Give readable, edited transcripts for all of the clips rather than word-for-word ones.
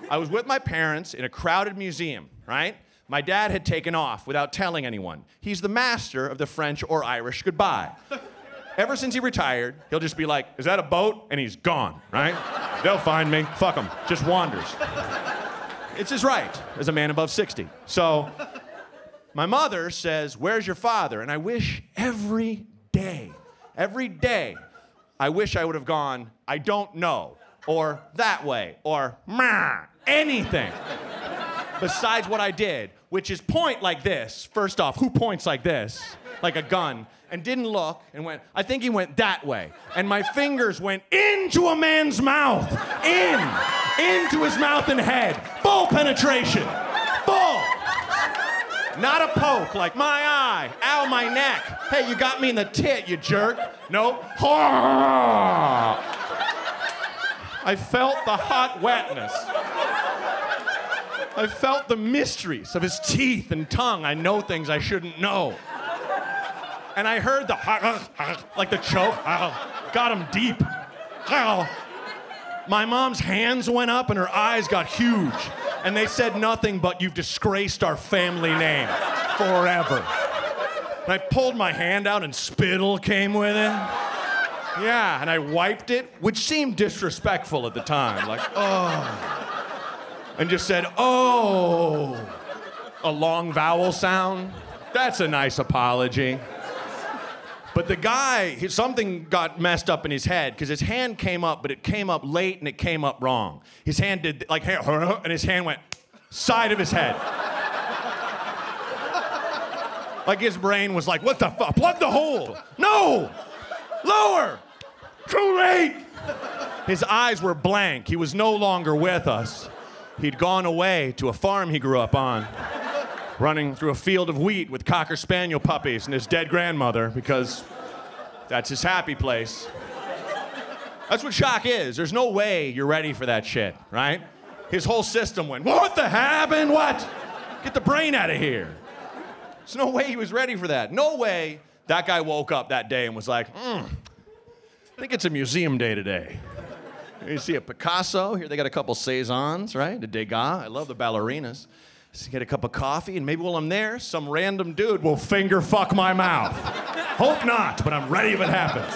I was with my parents in a crowded museum, right? My dad had taken off without telling anyone. He's the master of the French or Irish goodbye. Ever since he retired, he'll just be like, is that a boat? And he's gone, right? They'll find me. Fuck him. Just wanders. It's his right as a man above 60. So my mother says, where's your father? And I wish every day, I wish I would have gone, I don't know, or that way, or anything besides what I did, which is point like this. First off, who points like this? Like a gun, and didn't look, and went, I think he went that way. And my fingers went into a man's mouth, into his mouth and head. Full penetration, full. Not a poke, like my eye, ow, my neck. Hey, you got me in the tit, you jerk. Nope. I felt the hot wetness. I felt the mysteries of his teeth and tongue. I know things I shouldn't know. And I heard the like the choke. Got him deep. My mom's hands went up and her eyes got huge. And they said nothing but, you've disgraced our family name forever. And I pulled my hand out and spittle came with it. Yeah, and I wiped it, which seemed disrespectful at the time. Like, oh. And just said, oh. A long vowel sound. That's a nice apology. But the guy, something got messed up in his head because his hand came up, but it came up late and it came up wrong. His hand did like, and his hand went side of his head. Like his brain was like, what the fuck? Plug the hole. No! Lower! Too late! His eyes were blank. He was no longer with us. He'd gone away to a farm he grew up on, running through a field of wheat with Cocker Spaniel puppies and his dead grandmother, because that's his happy place. That's what shock is. There's no way you're ready for that shit, right? His whole system went, what the happened? What? Get the brain out of here. There's no way he was ready for that. No way that guy woke up that day and was like, I think it's a museum day today. You see a Picasso, here they got a couple Cezannes, right? A Degas, I love the ballerinas. So get a cup of coffee, and maybe while I'm there, some random dude will finger fuck my mouth. Hope not, but I'm ready if it happens.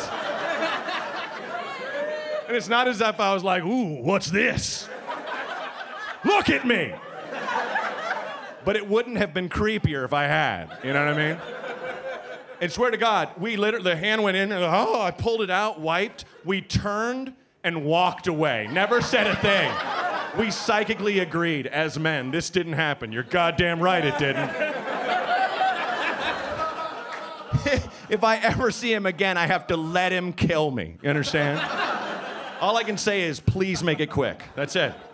And it's not as if I was like, ooh, what's this? Look at me! But it wouldn't have been creepier if I had, you know what I mean? And swear to God, we literally, the hand went in, and I pulled it out, wiped, we turned and walked away. Never said a thing. We psychically agreed as men, this didn't happen. You're goddamn right it didn't. If I ever see him again, I have to let him kill me. You understand? All I can say is, please make it quick. That's it.